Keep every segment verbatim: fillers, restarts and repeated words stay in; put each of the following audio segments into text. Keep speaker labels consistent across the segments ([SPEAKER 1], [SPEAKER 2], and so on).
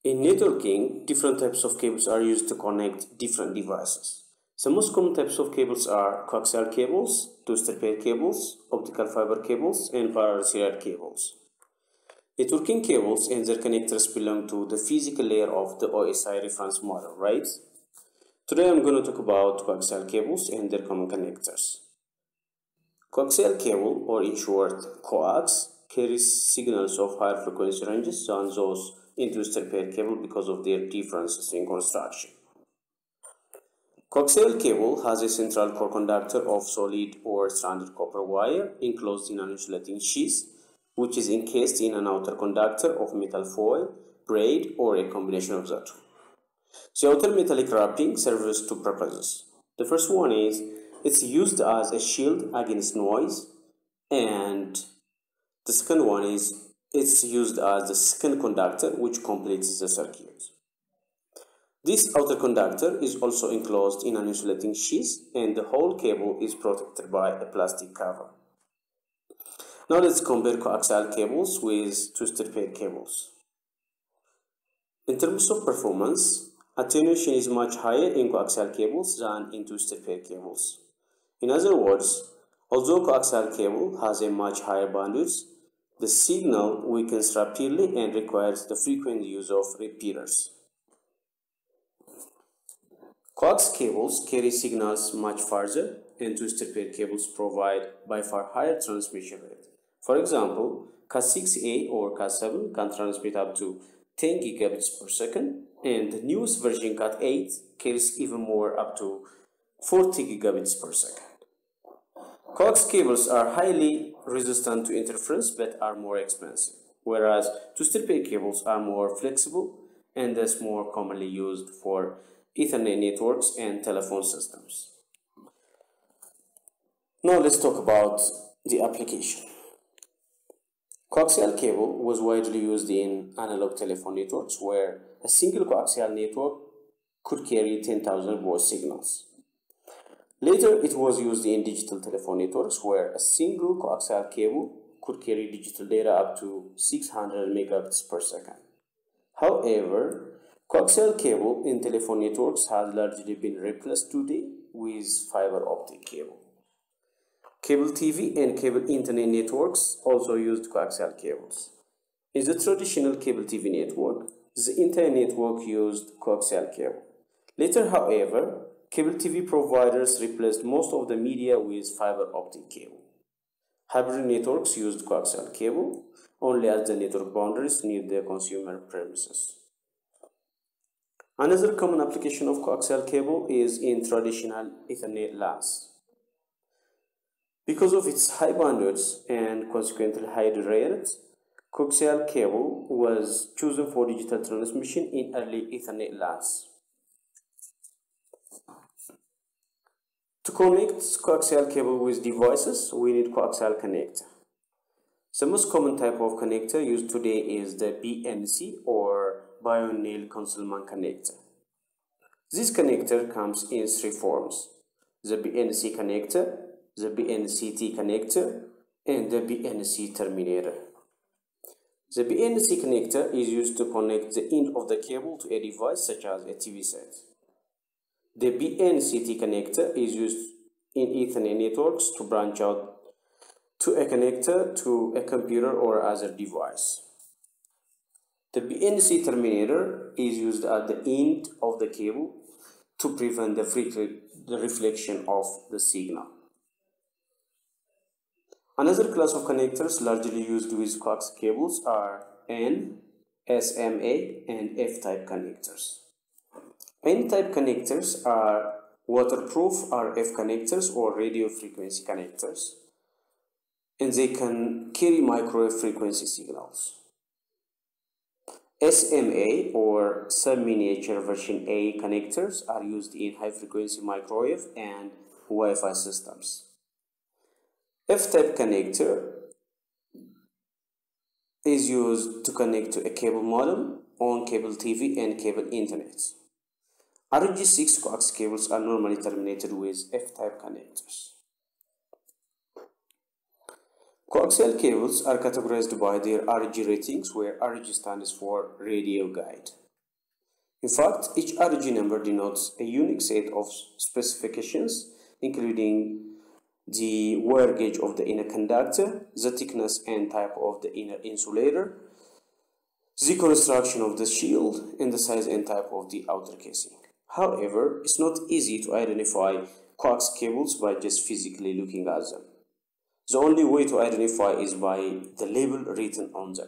[SPEAKER 1] In networking, different types of cables are used to connect different devices. The most common types of cables are coaxial cables, twisted pair cables, optical fiber cables, and parallel serial cables. Networking cables and their connectors belong to the physical layer of the O S I reference model, right? Today I'm going to talk about coaxial cables and their common connectors. Coaxial cable, or in short coax, carries signals of higher frequency ranges than those in twisted pair cable because of their differences in construction. Coaxial cable has a central core conductor of solid or stranded copper wire enclosed in an insulating sheath, which is encased in an outer conductor of metal foil, braid, or a combination of the two. The outer metallic wrapping serves two purposes. The first one is it's used as a shield against noise, and the second one is it's used as the second conductor which completes the circuit. This outer conductor is also enclosed in an insulating sheath, and the whole cable is protected by a plastic cover. Now let's compare coaxial cables with twisted pair cables. In terms of performance, attenuation is much higher in coaxial cables than in twisted pair cables. In other words, although coaxial cable has a much higher bandwidth, the signal weakens rapidly and requires the frequent use of repeaters. Coax cables carry signals much farther, and twisted pair cables provide by far higher transmission rate. For example, Cat six A or Cat seven can transmit up to ten gigabits per second, and the newest version Cat eight carries even more, up to forty gigabits per second. Coax cables are highly resistant to interference but are more expensive, whereas twisted pair cables are more flexible and thus more commonly used for Ethernet networks and telephone systems. Now let's talk about the application. Coaxial cable was widely used in analog telephone networks where a single coaxial network could carry ten thousand voice signals. Later, it was used in digital telephone networks where a single coaxial cable could carry digital data up to six hundred megabits per second. However, coaxial cable in telephone networks has largely been replaced today with fiber optic cable. Cable T V and cable internet networks also used coaxial cables. In the traditional cable T V network, the entire network used coaxial cable. Later, however, cable T V providers replaced most of the media with fiber optic cable. Hybrid networks used coaxial cable only at the network boundaries near the consumer premises. Another common application of coaxial cable is in traditional Ethernet LANs. Because of its high bandwidth and consequently high rate, coaxial cable was chosen for digital transmission in early Ethernet LANs. To connect coaxial cable with devices, we need coaxial connector. The most common type of connector used today is the B N C or Bayone Neil Concelman connector. This connector comes in three forms: the B N C connector, the B N C T connector, and the B N C terminator. The B N C connector is used to connect the end of the cable to a device such as a T V set. The B N C T connector is used in Ethernet networks to branch out to a connector to a computer or other device. The B N C terminator is used at the end of the cable to prevent the, the reflection of the signal. Another class of connectors largely used with coax cables are N, S M A, and F-type connectors. N-type connectors are waterproof R F connectors or radio frequency connectors, and they can carry microwave frequency signals. S M A or sub-miniature version A connectors are used in high-frequency microwave and Wi-Fi systems. F-type connector is used to connect to a cable modem on cable T V and cable internet. R G six coax cables are normally terminated with F-type connectors. Coaxial cables are categorized by their R G ratings, where R G stands for radio guide. In fact, each R G number denotes a unique set of specifications, including the wear gauge of the inner conductor, the thickness and type of the inner insulator, the construction of the shield, and the size and type of the outer casing. However, it's not easy to identify coax cables by just physically looking at them. The only way to identify is by the label written on them.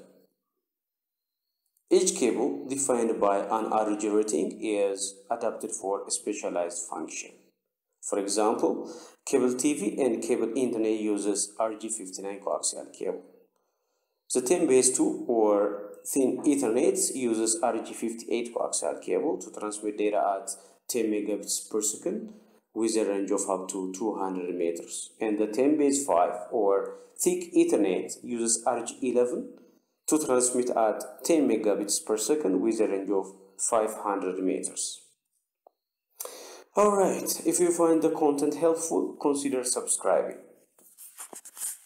[SPEAKER 1] Each cable, defined by an R G rating, is adapted for a specialized function. For example, cable T V and cable Internet uses R G fifty-nine coaxial cable. The ten base two or thin Ethernet uses R G fifty-eight coaxial cable to transmit data at ten megabits per second with a range of up to two hundred meters. And the ten base five or thick Ethernet uses R G eleven to transmit at ten megabits per second with a range of five hundred meters. Alright, if you find the content helpful, consider subscribing.